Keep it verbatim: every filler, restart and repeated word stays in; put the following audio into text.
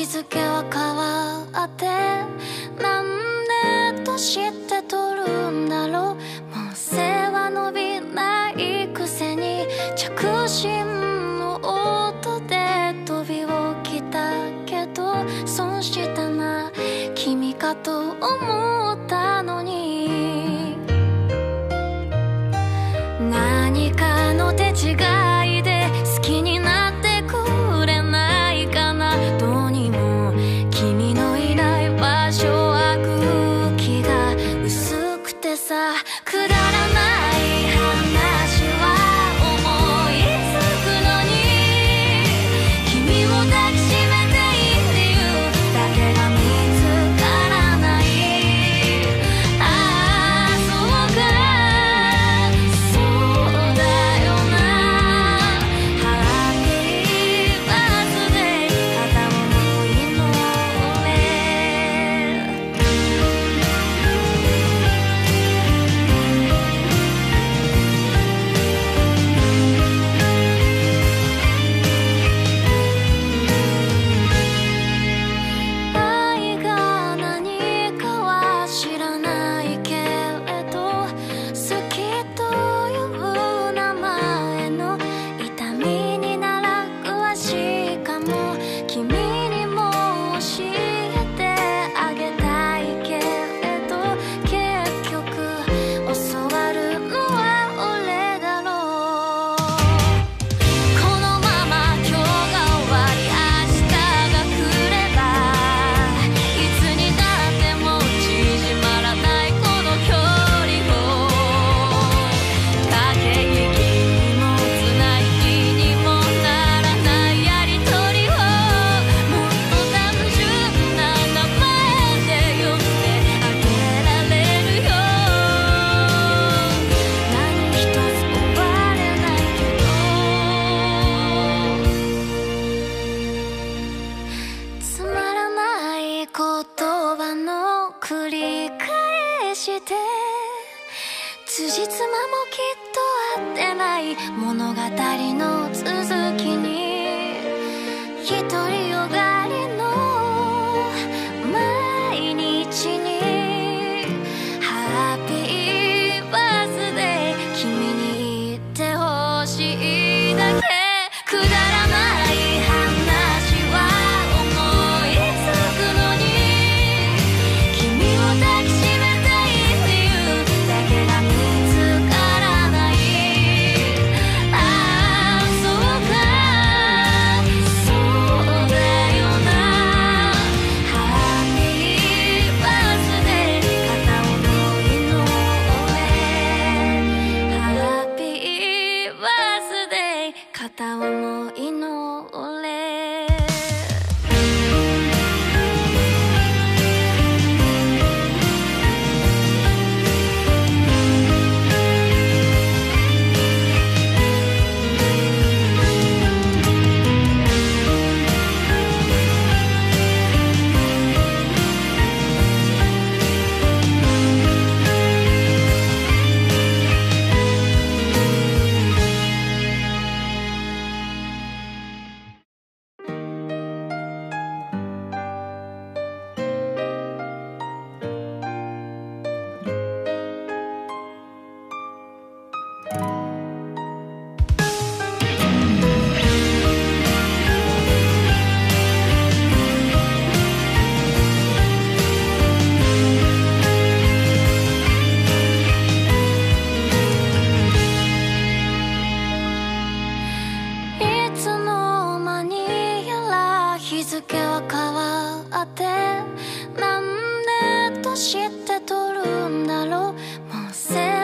日付は変わってなんで年って取るんだろう。もう背は伸びないくせに着信の音で飛び起きたけど損したな君かと思ったのに何かの手違いで好きになってくれないかな。どうにも君のいない場所は空気が薄くてさくだらない話は思いつくのに君を抱きしめていい理由だけが見つからない。ああそうかそうだよな。ハッピーバースデー片思いの俺愛が何かは知らないけれど好きという名前の痛みになら詳しいかも。君にも教えてあげたいけれど結局教わるのは俺だろう。このまま今日が終わり明日が来ればいつになっても縮まらないこの距離を駆け引きにも綱引きにもならないやりとりをもっと単純な名前で呼んであげられるよ。何一つ終われないけどつまらない言葉の繰り返して辻褄もきっと合ってない物語の続きに独りよがりの毎日にハッピーバースデー君に言ってほしいだけ。くだらない話は思いつくのに君を抱きしめていい理由だけが見つからない。ああそうかそうだよな。ハッピーバースデー片思いの俺ハッピーバースデー片思いの俺いつの間にやら日付は変わってなんで年って取るんだろう。もう背